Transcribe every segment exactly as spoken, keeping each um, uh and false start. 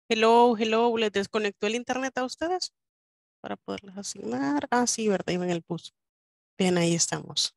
Hello, hello, ¿les desconectó el internet a ustedes para poderles asignar? Ah, sí, ¿verdad? Iba en el bus. Bien, ahí estamos.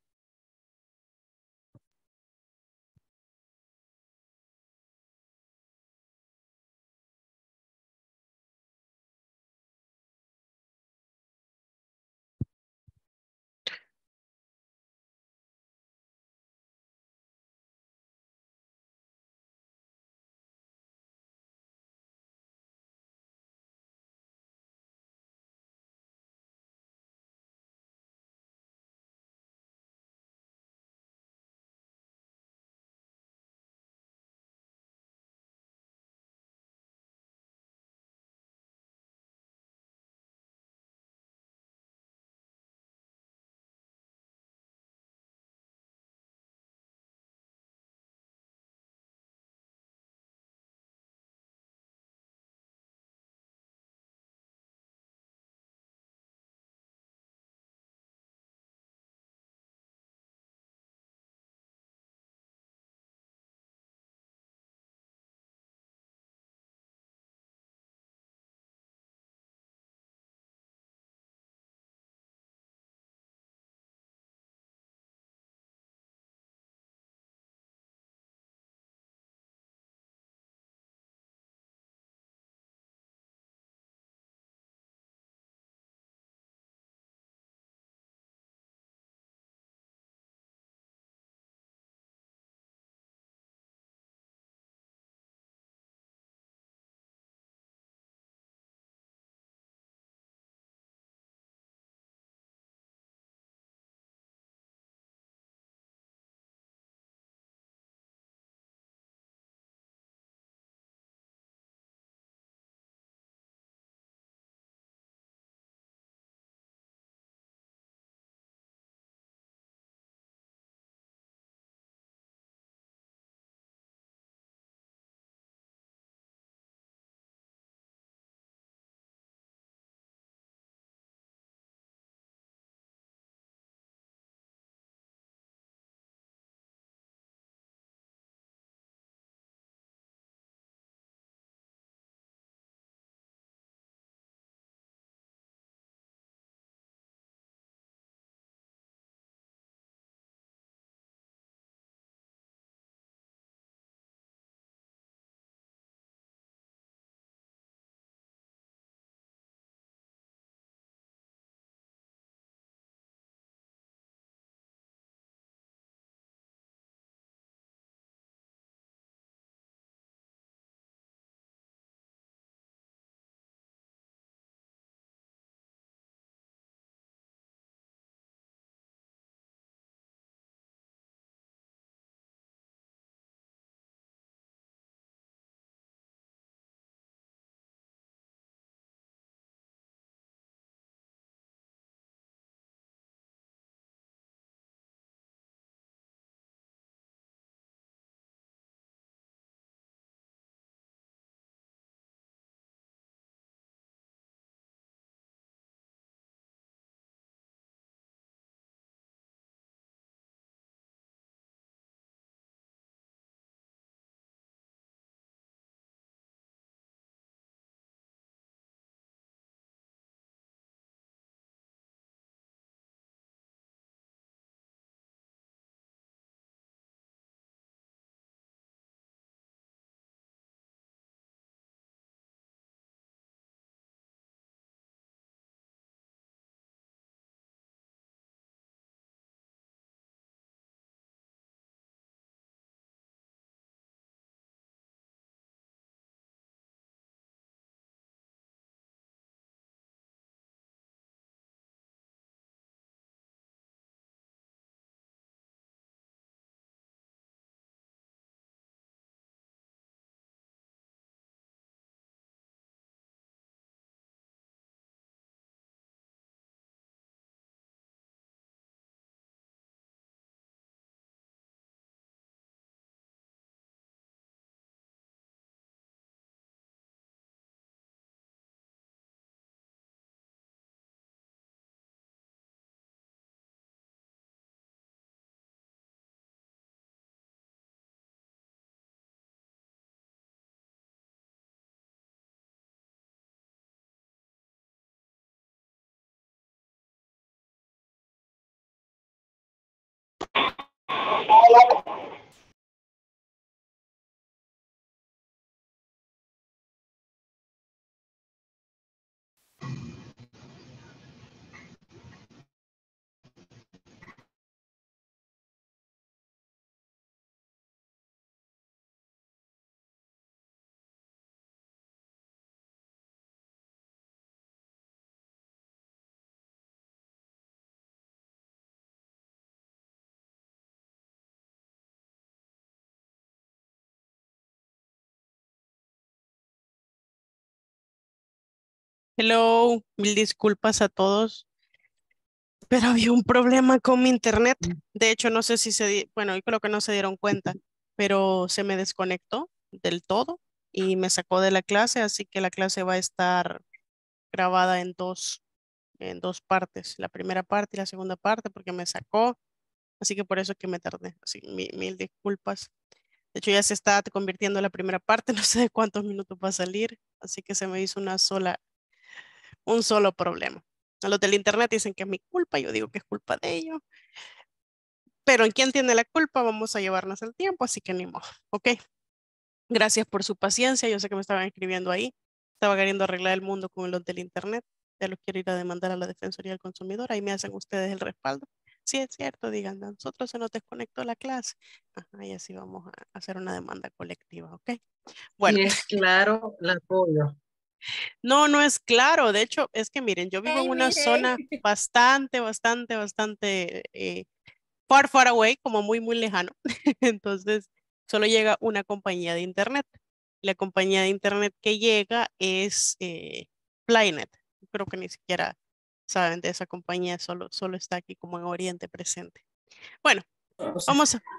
Hello, mil disculpas a todos, pero había un problema con mi internet. De hecho, no sé si se, di- bueno, yo creo que no se dieron cuenta, pero se me desconectó del todo y me sacó de la clase, así que la clase va a estar grabada en dos, en dos partes, la primera parte y la segunda parte, porque me sacó, así que por eso es que me tardé. Así, mi- mil disculpas. De hecho, ya se está convirtiendo en la primera parte, no sé de cuántos minutos va a salir, así que se me hizo una sola un solo problema. A los del internet dicen que es mi culpa, yo digo que es culpa de ellos, pero en quién tiene la culpa vamos a llevarnos el tiempo, así que ni modo, ¿ok? Gracias por su paciencia, yo sé que me estaban escribiendo ahí, estaba queriendo arreglar el mundo con los del internet, ya los quiero ir a demandar a la Defensoría del Consumidor, ahí me hacen ustedes el respaldo. Sí, es cierto, digan, a nosotros se nos desconectó la clase. Ajá, y así vamos a hacer una demanda colectiva, ¿ok? Bueno, Si es claro, la apoyo. no, no es claro. De hecho, es que miren, yo vivo en Hey, una miren. zona bastante, bastante, bastante eh, far, far away, como muy, muy lejano. Entonces, solo llega una compañía de internet. La compañía de internet que llega es eh, Plynet. Creo que ni siquiera saben de esa compañía, solo, solo está aquí como en Oriente presente. Bueno, O sea, vamos a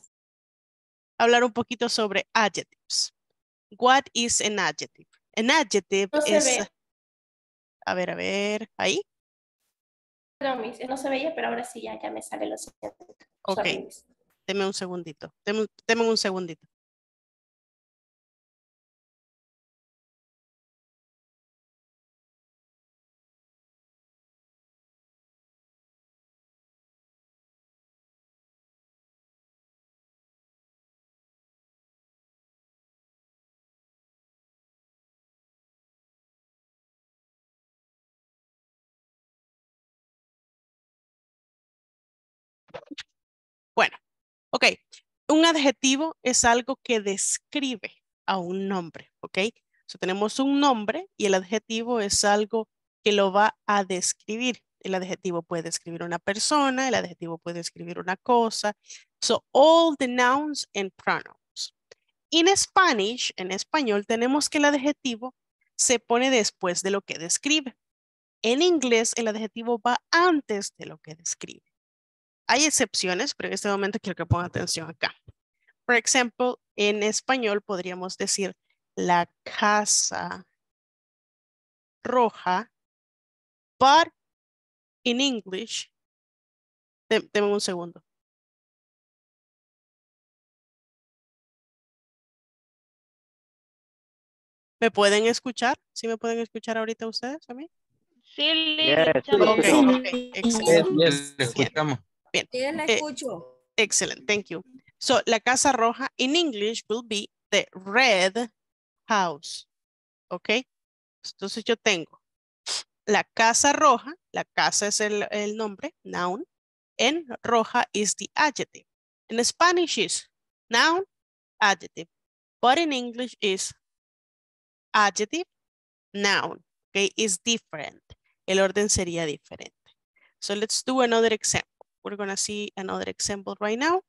hablar un poquito sobre adjectives. What is an adjective? An adjective No se es, ve, a ver, a ver, ahí. perdón, Miss, no se veía, pero ahora sí ya, ya me sale lo siguiente. Ok, Sorry, Miss. deme un segundito. Deme, un- deme un segundito. Bueno, ok. Un adjetivo es algo que describe a un nombre, ¿ok? So, tenemos un nombre y el adjetivo es algo que lo va a describir. El adjetivo puede describir una persona, el adjetivo puede describir una cosa. So, all the nouns and pronouns. In Spanish, en español, tenemos que el adjetivo se pone después de lo que describe. En inglés, el adjetivo va antes de lo que describe. Hay excepciones, pero en este momento quiero que pongan atención acá. Por ejemplo, en español podríamos decir la casa roja, but in English, de- denme un segundo. ¿Me pueden escuchar? ¿Sí me pueden escuchar ahorita ustedes a mí? Sí, Lili, Yes, escuchamos Ok, sí. todo. ok, excelente. yes, le Bien, escuchamos. bien. Sí, la Eh, escucho. excellent, thank you. So, la casa roja in English will be the red house. Ok, entonces yo tengo la casa roja, la casa es el, el nombre, noun, and roja is the adjective. In Spanish is noun, adjective, but in English is adjective, noun, okay, is different. El orden sería diferente. So let's do another example. We're gonna see another example right now.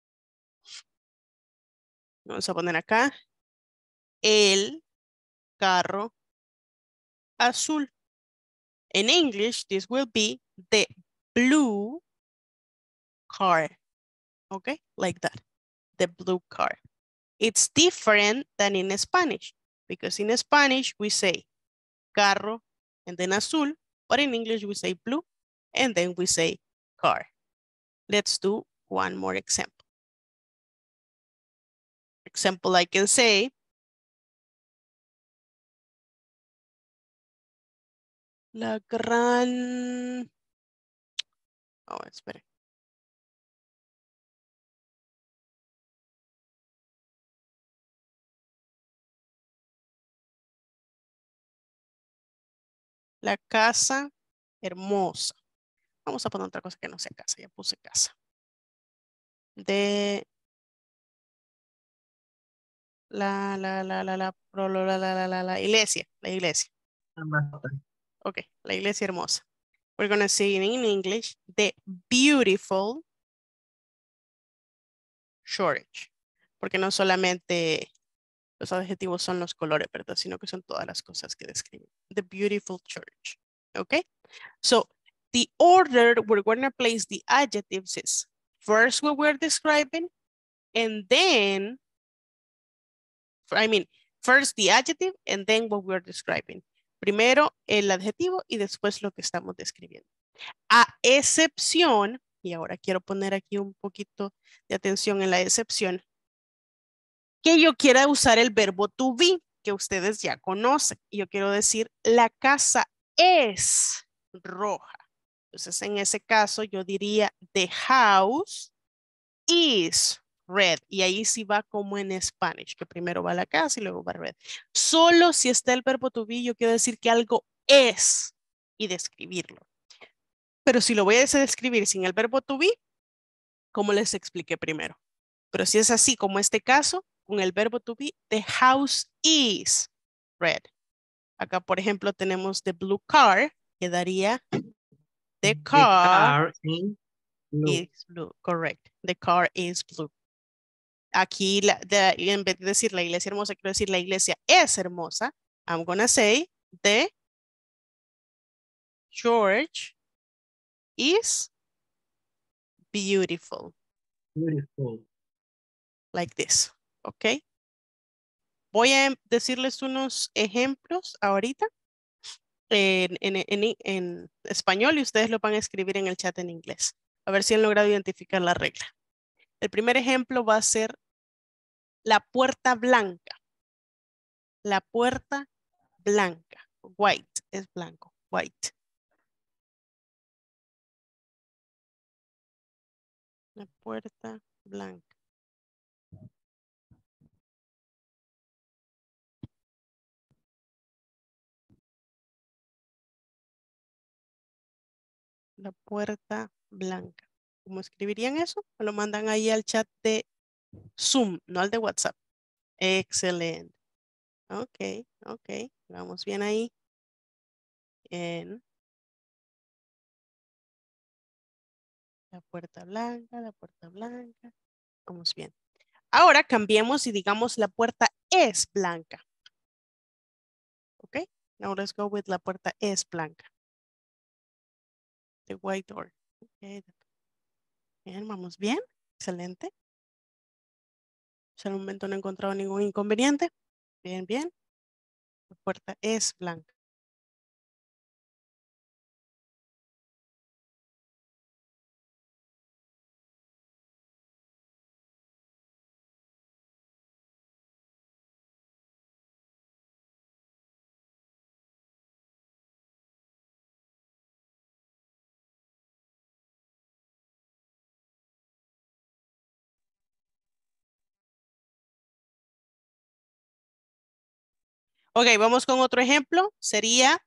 Vamos a poner acá el carro azul. In English, this will be the blue car. Okay, like that, the blue car. It's different than in Spanish because in Spanish we say carro and then azul, but in English we say blue and then we say car. Let's do one more example. Example I can say, la gran, oh, espere. La casa hermosa. Vamos a poner otra cosa que no sea casa. Ya puse casa. De la, la, la, la, la, la, la, la, la, la, la iglesia. La iglesia. Ok, la iglesia hermosa. We're going to say in English, the beautiful church. Porque no solamente los adjetivos son los colores, ¿verdad? Sino que son todas las cosas que describen. The beautiful church. Okay? So, the order we're going to place the adjectives is first what we're describing, and then, I mean, first the adjective, and then what we're describing. Primero el adjetivo y después lo que estamos describiendo. A excepción, y ahora quiero poner aquí un poquito de atención en la excepción, que yo quiera usar el verbo to be, que ustedes ya conocen. Y yo quiero decir, la casa es roja. Entonces, en ese caso, yo diría, the house is red. Y ahí sí va como en Spanish, que primero va la casa y luego va red. Solo si está el verbo to be, yo quiero decir que algo es y describirlo. Pero si lo voy a describir sin el verbo to be, como les expliqué primero. Pero si es así como este caso, con el verbo to be, the house is red. Acá, por ejemplo, tenemos the blue car, quedaría the car, The car is blue. is blue. Correct. The car is blue. Aquí, la, de, en vez de decir la iglesia hermosa, quiero decir la iglesia es hermosa. I'm gonna say the church is beautiful. Beautiful. Like this. ¿Ok? Voy a decirles unos ejemplos ahorita en, en, en, en español y ustedes lo van a escribir en el chat en inglés. A ver si han logrado identificar la regla. El primer ejemplo va a ser la puerta blanca. La puerta blanca. White es blanco. White. La puerta blanca. La puerta blanca. ¿Cómo escribirían eso? Me lo mandan ahí al chat de Zoom, no al de WhatsApp. Excelente. Ok, ok. Vamos bien ahí. En la puerta blanca, la puerta blanca. Vamos bien. Ahora cambiemos y digamos la puerta es blanca. Ok. Now let's go with la puerta es blanca. The white door. Okay. Bien, vamos bien. Excelente. Hasta el momento no he encontrado ningún inconveniente. Bien, bien. La puerta es blanca. Ok, vamos con otro ejemplo. Sería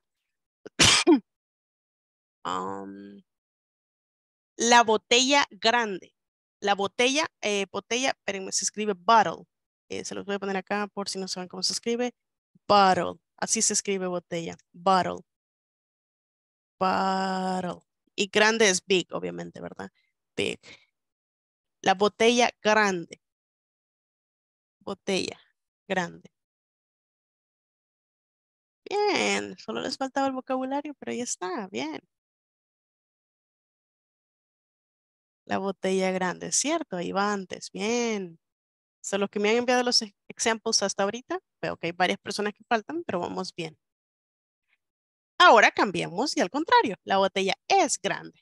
um, la botella grande. La botella, eh, botella, pero se escribe bottle. Eh, se los voy a poner acá por si no saben cómo se escribe. Bottle. Así se escribe botella. Bottle. Bottle. Y grande es big, obviamente, ¿verdad? Big. La botella grande. Botella grande. Bien, solo les faltaba el vocabulario, pero ya está, bien. La botella grande, ¿cierto? Ahí va antes, bien. Son los que me han enviado los e- ejemplos hasta ahorita. Veo que hay varias personas que faltan, pero vamos bien. Ahora cambiamos y al contrario, la botella es grande.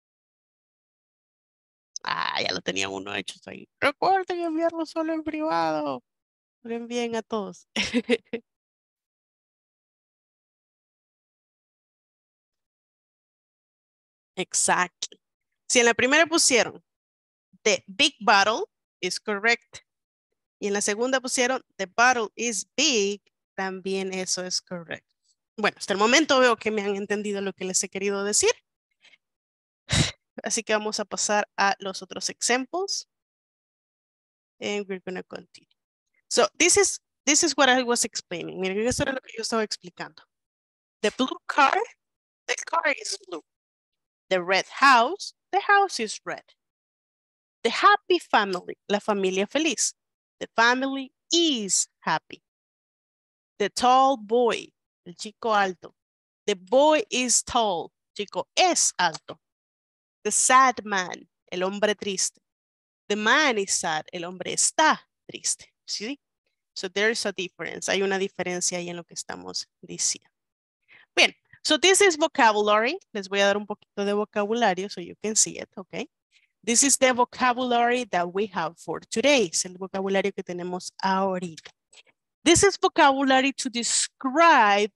Ah, ya lo tenía uno hecho ahí. Recuerden enviarlo solo en privado. Lo envíen a todos. Exacto. Si en la primera pusieron the big bottle is correct. Y en la segunda pusieron the bottle is big, también eso es correcto. Bueno, hasta el momento veo que me han entendido lo que les he querido decir. Así que vamos a pasar a los otros examples. And we're going to continue. So this is, this is what I was explaining. Miren, eso era lo que yo estaba explicando. The blue car, the car is blue. The red house, the house is red. The happy family, la familia feliz. The family is happy. The tall boy, el chico alto. The boy is tall, chico es alto. The sad man, el hombre triste. The man is sad, el hombre está triste. ¿Sí? So there's a difference. Hay una diferencia ahí en lo que estamos diciendo. Bien, so this is vocabulary. Les voy a dar un poquito de vocabulario so you can see it, okay? This is the vocabulary that we have for today. Es el vocabulario que tenemos ahorita. This is vocabulary to describe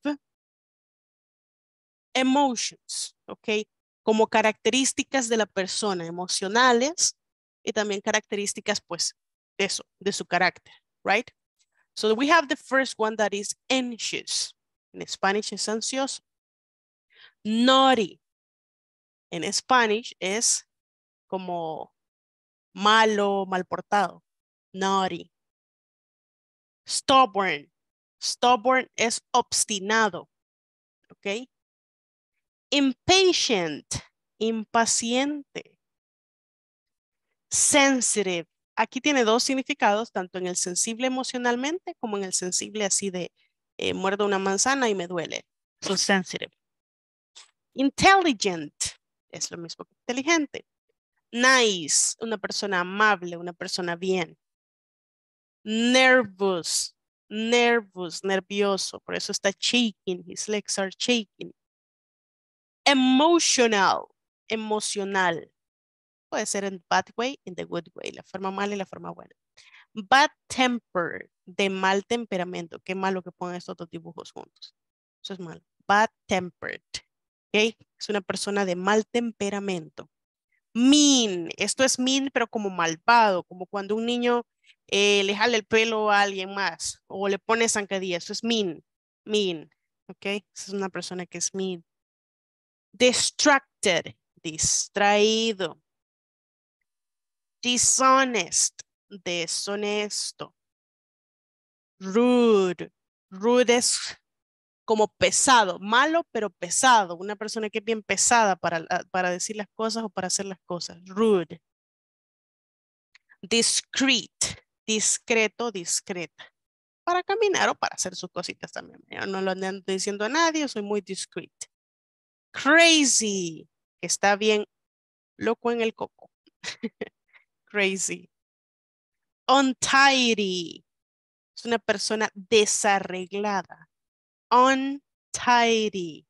emotions, okay? Como características de la persona, emocionales y también características, pues, de eso, de su carácter, right? So we have the first one that is anxious. En Spanish es ansioso. Naughty. En Spanish es como malo, mal portado. Naughty. Stubborn. Stubborn es obstinado. ¿Ok? Impatient. Impaciente. Sensitive. Aquí tiene dos significados, tanto en el sensible emocionalmente como en el sensible así de eh, muerdo una manzana y me duele. So sensitive. Intelligent. Es lo mismo que inteligente. Nice. Una persona amable, una persona bien. Nervous. Nervous, nervioso. Por eso está shaking. His legs are shaking. Emotional. Emocional. Puede ser en bad way, in the good way. La forma mala y la forma buena. Bad temper. De mal temperamento. Qué malo que pongan estos dos dibujos juntos. Eso es malo. Bad tempered. ¿Ok? Es una persona de mal temperamento. Mean. Esto es mean, pero como malvado. Como cuando un niño eh, le jala el pelo a alguien más. O le pone zancadilla. Eso es mean. Mean. ¿Ok? Esa es una persona que es mean. Distracted. Distraído. Dishonest. Deshonesto. Rude. Rude es como pesado, malo pero pesado, una persona que es bien pesada para, para decir las cosas o para hacer las cosas. Rude. Discreet. Discreto, discreta. Para caminar o para hacer sus cositas también. Yo no lo ando diciendo a nadie, soy muy discreet. Crazy. Está bien loco en el coco. Crazy. Untidy. Es una persona desarreglada. Untidy.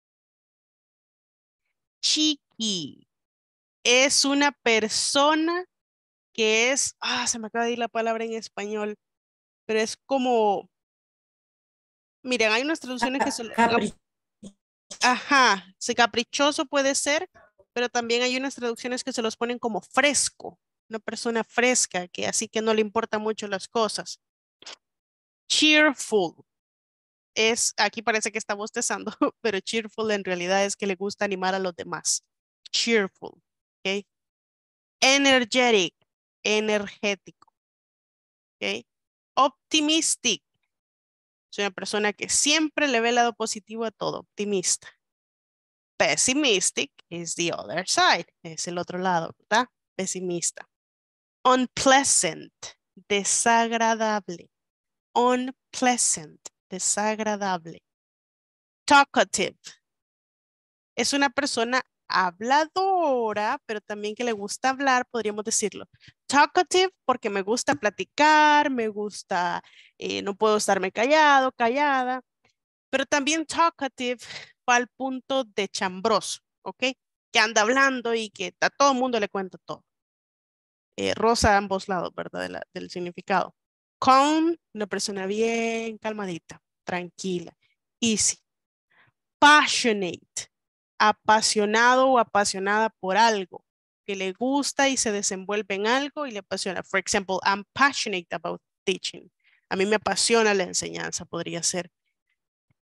Cheeky. Es una persona que es, ah, se me acaba de ir la palabra en español, pero es como, miren, hay unas traducciones que son, Capri. ajá, sí, caprichoso puede ser, pero también hay unas traducciones que se los ponen como fresco, una persona fresca, que así que no le importan mucho las cosas. Cheerful. Es, aquí parece que está bostezando, pero cheerful en realidad es que le gusta animar a los demás. Cheerful, ¿ok? Energetic, energético, ¿ok? Optimistic, es una persona que siempre le ve el lado positivo a todo, optimista. Pessimistic is the other side, es el otro lado, ¿verdad? Pesimista. Unpleasant, desagradable. Unpleasant, desagradable. Talkative, es una persona habladora, pero también que le gusta hablar, podríamos decirlo. Talkative porque me gusta platicar, me gusta, eh, no puedo estarme callado, callada, pero también talkative va al punto de chambroso, ¿ok? Que anda hablando y que a todo el mundo le cuenta todo. Eh, rosa a ambos lados, ¿verdad? De la, del significado. Calm, una persona bien calmadita, tranquila, easy. Passionate, apasionado o apasionada por algo, que le gusta y se desenvuelve en algo y le apasiona. For example, I'm passionate about teaching. A mí me apasiona la enseñanza, podría ser.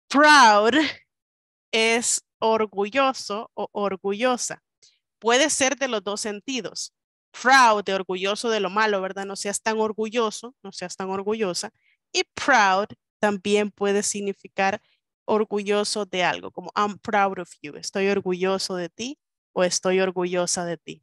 Proud es orgulloso o orgullosa. Puede ser de los dos sentidos. Proud, de orgulloso de lo malo, ¿verdad? No seas tan orgulloso, no seas tan orgullosa. Y proud también puede significar orgulloso de algo, como I'm proud of you. Estoy orgulloso de ti o estoy orgullosa de ti.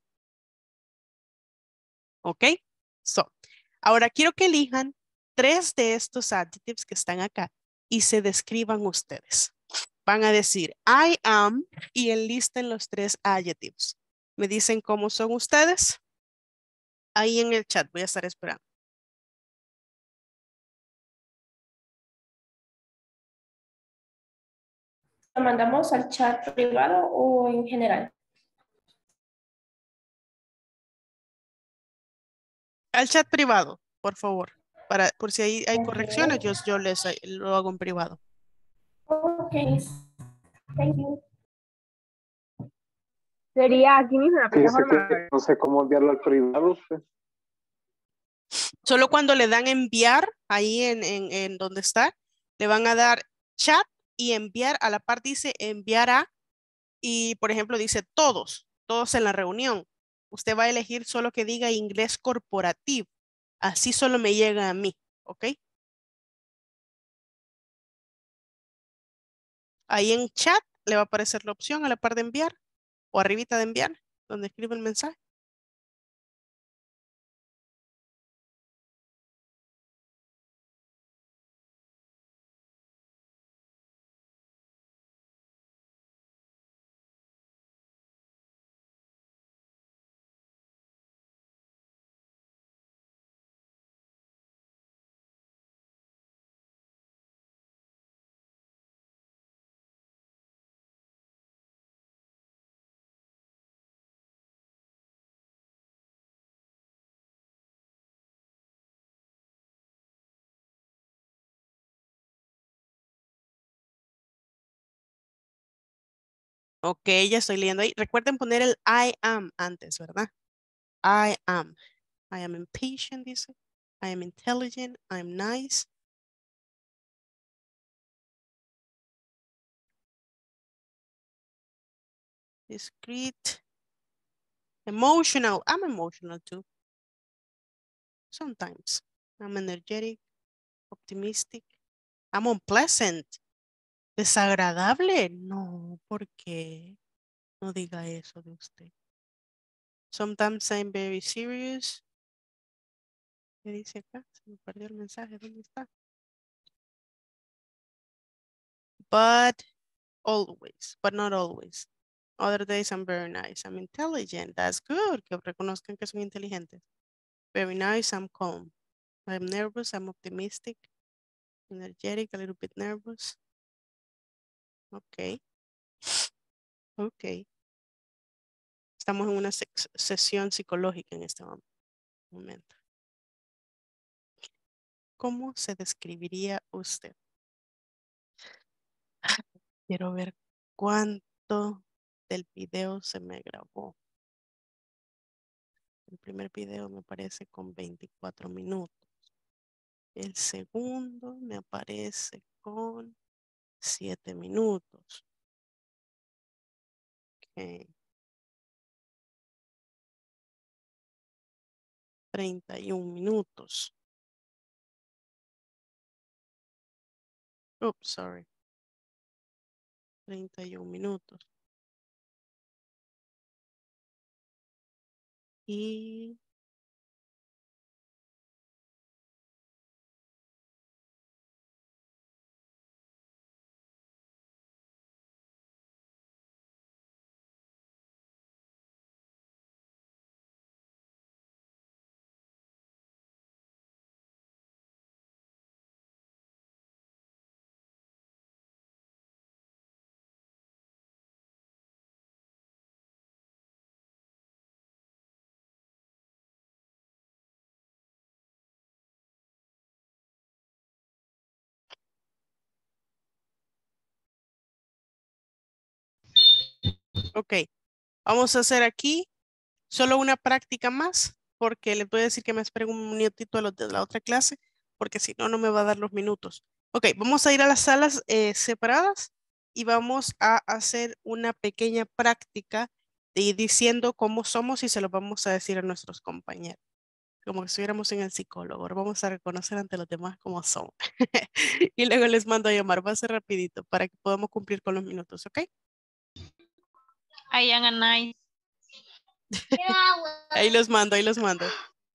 ¿Ok? So, ahora quiero que elijan tres de estos adjectives que están acá y se describan ustedes. Van a decir I am y enlisten los tres adjectives. ¿Me dicen cómo son ustedes? Ahí en el chat voy a estar esperando. ¿Lo mandamos al chat privado o en general? Al chat privado, por favor. Para, por si hay, hay Ok. correcciones, yo, yo les lo hago en privado. Ok. Thank you. Sería aquí mismo en la Fíjese plataforma. que no sé cómo enviarlo al privado. Pues. Solo cuando le dan enviar, ahí en, en, en donde está, le van a dar chat y enviar. A la par dice enviar a, y por ejemplo dice todos, todos en la reunión. Usted va a elegir solo que diga inglés corporativo. Así solo me llega a mí, ¿ok? Ahí en chat le va a aparecer la opción a la par de enviar o arribita de enviar, donde escribe el mensaje. Ok, ya estoy leyendo ahí. Recuerden poner el I am antes, ¿verdad? I am. I am impatient, dice. I am intelligent. I'm nice. Discreet. Emotional. I'm emotional too. Sometimes. I'm energetic. Optimistic. I'm unpleasant. Desagradable. No, ¿por qué? No diga eso de usted. Sometimes I'm very serious. ¿Qué dice acá? Se me perdió el mensaje. ¿Dónde está? But always, but not always. Other days I'm very nice. I'm intelligent. That's good. Que reconozcan que son inteligentes. Very nice. I'm calm. I'm nervous. I'm optimistic. Energetic. A little bit nervous. Ok. Ok. Estamos en una sesión psicológica en este momento. ¿Cómo se describiría usted? Quiero ver cuánto del video se me grabó. El primer video me aparece con veinticuatro minutos. El segundo me aparece con siete minutos. Okay. treinta y un minutos. Oops, sorry. treinta y un minutos. Y ok, vamos a hacer aquí solo una práctica más, porque les voy a decir que me esperen un minutito a los de la otra clase, porque si no, no me va a dar los minutos. Ok, vamos a ir a las salas eh, separadas y vamos a hacer una pequeña práctica de ir diciendo cómo somos y se lo vamos a decir a nuestros compañeros. Como que estuviéramos en el psicólogo. Ahora vamos a reconocer ante los demás cómo son. Y luego les mando a llamar. Va a ser rapidito para que podamos cumplir con los minutos, ¿ok? I am a nice. Ahí los mando, ahí los mando.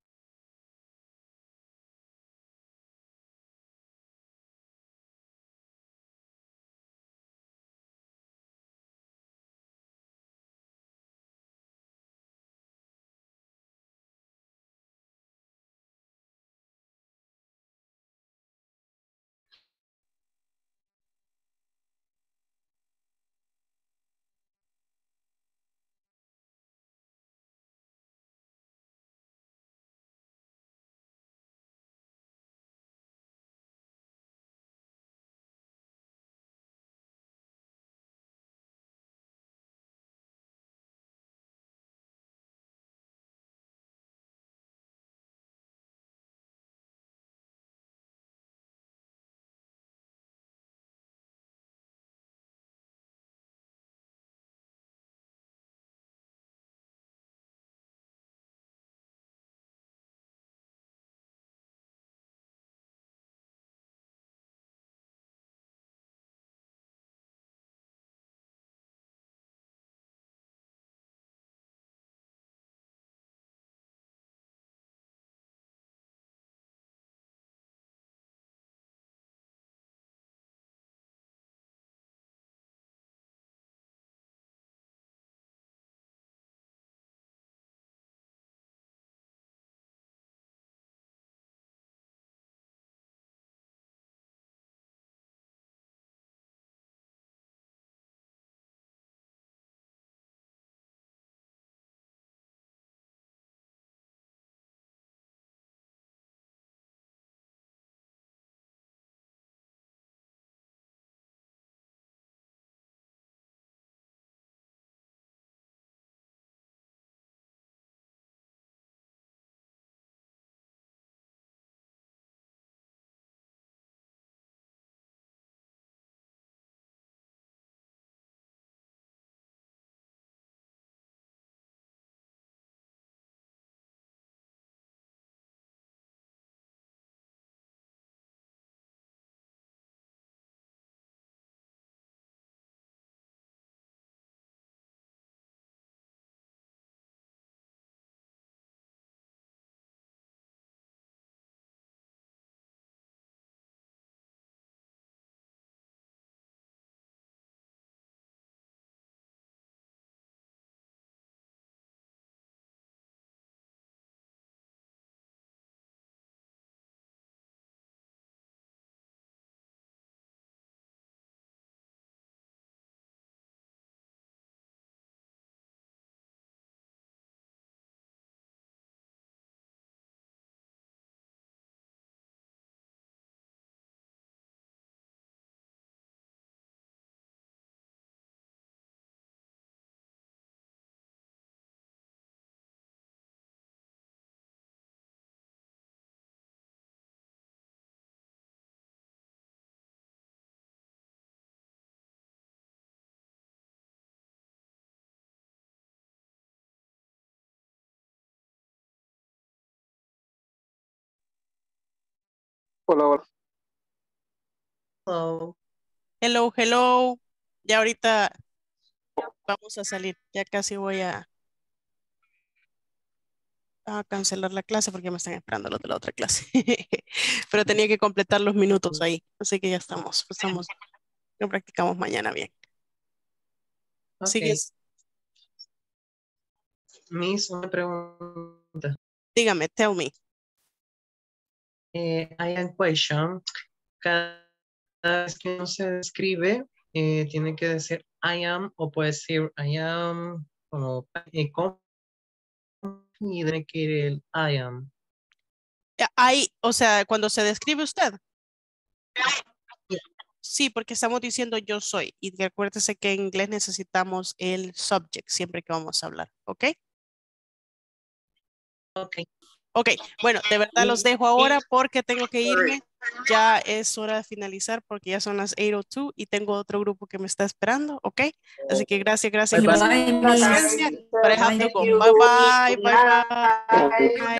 Hola, hola. Hello. Hello, hello. Ya ahorita vamos a salir. Ya casi voy a, a cancelar la clase porque me están esperando los de la otra clase. Pero tenía que completar los minutos ahí. Así que ya estamos. Estamos. Lo practicamos mañana bien. Ok. Sigues. Miss, una pregunta. Dígame, tell me. Eh, I am question. Cada vez que uno se describe, eh, tiene que decir I am o puede decir I am como eh, con- y tiene que ir el I am. Eh, Hay, o sea, cuando se describe usted. Sí, porque estamos diciendo yo soy. Y que acuérdese que en inglés necesitamos el subject siempre que vamos a hablar. ¿Ok? Ok. Ok, bueno, de verdad los Miss, dejo ahora porque tengo que sorry. irme. ya es hora de finalizar porque ya son las eight oh two y tengo otro grupo que me está esperando, ¿ok? Así que gracias, gracias, Bye, bye. gracias por su Bye, paciencia. But I have to Thank go. you. Bye, bye, bye, bye. Okay. Bye.